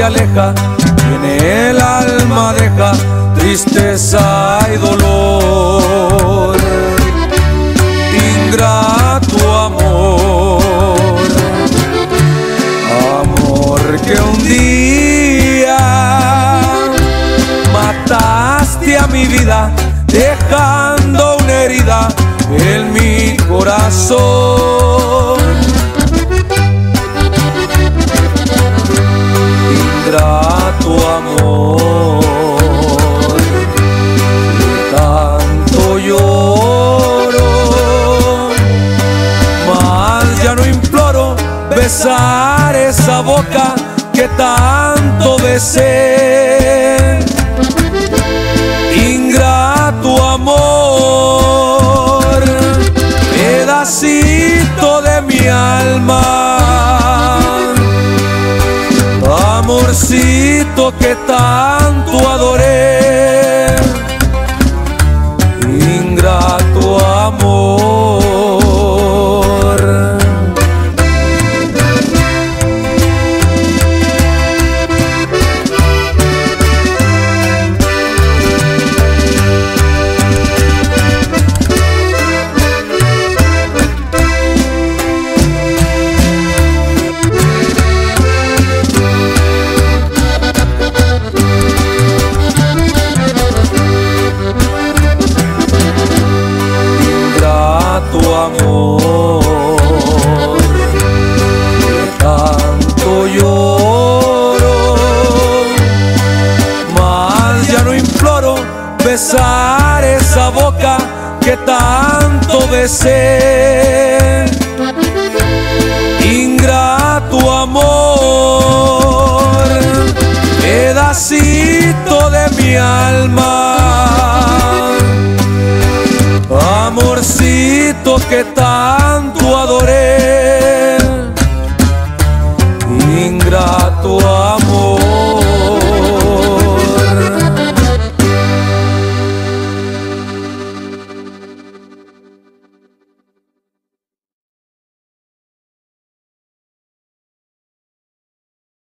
se aleja y en el alma deja tristeza y dolor. Ingrato amor, amor que un día mataste a mi vida, dejando una herida en mi corazón. Ingrato amor, que tanto lloro, mas ya no imploro besar esa boca que tanto besé. Ingrato amor, pedacito de mi alma, amorcito que tanto adoré. Ingrato amor. Amor, que tanto lloro, mas ya no imploro besar esa boca que tanto besé. Ingrato amor, pedacito de mi alma, amorcito que tal